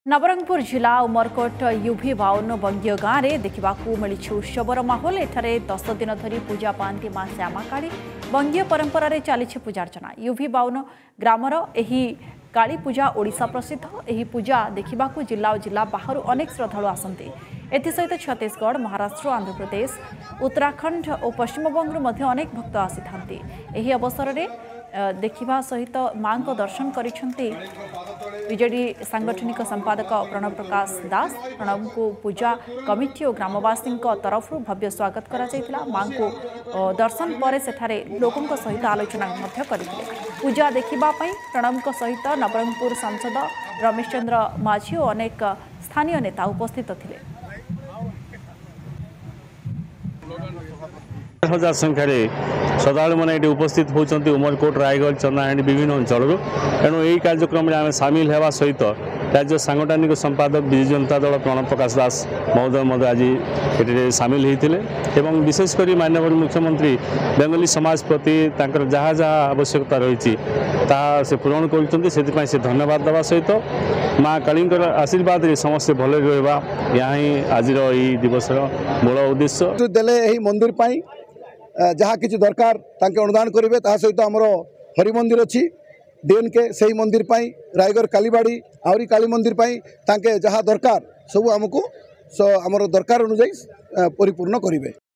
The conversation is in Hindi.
नवरंगपुर जिला उमरकोट यूभी 52 बंगीय गाँव में देखा मिली उत्सवर माहौल। एठारे 10 दिन धरी पूजा पाती मां श्यामा काली। बंगीय परंपरा रे चली पूजार्चना। यूभी 52 ग्रामर एही काली पूजा ओडिशा प्रसिद्ध। एही पूजा देखा जिला और जिला बाहर अनेक श्रद्धालु आसती। एसत छत्तीसगढ़, महाराष्ट्र, आंध्र प्रदेश, उत्तराखंड और पश्चिमबंग अनेक भक्त आसी था। अवसर में देखा सहित मां को दर्शन करिसेंती बीजेडी सांगठनिक संपादक प्रणव प्रकाश दास। प्रणव को पूजा कमिटी और ग्रामवासी तरफ भव्य स्वागत करा। मां को दर्शन पर सेठारे लोकों सहित आलोचना करते। पूजा देखा प्रणव सहित नवरंगपुर सांसद रमेश चंद्र माझी और अनेक स्थानीय नेता उपस्थित थे। हजार संख्यार श्रद्धालु मैंने ये उपस्थित होती उमरकोट, रायगढ़, चंदाहांडी विभिन्न अंचल। तेणु यही कार्यक्रम में आम सामिल होगा सहित राज्य सांगठनिक संपादक विजु जनता दल प्रणव प्रकाश दास महोदय आज ये सामिल होते। विशेषकर माननीय मुख्यमंत्री बेंगली समाज प्रति जहाँ जहाँ आवश्यकता रही से पूरण कर धन्यवाद देवा सहित माँ काली आशीर्वाद समस्ते भले रहा यहाँ ही आज दिवस मूल उद्देश्य। मंदिर जहाँ किसी दरकार अनुदान करेंगे सहित आमर हरि मंदिर अच्छी डीएनके से मंदिर रायगढ़ कालीबाड़ी आहरी काली मंदिर जहाँ दरकार सब आमको आमर दरकार अनुजाई परिपूर्ण करेंगे।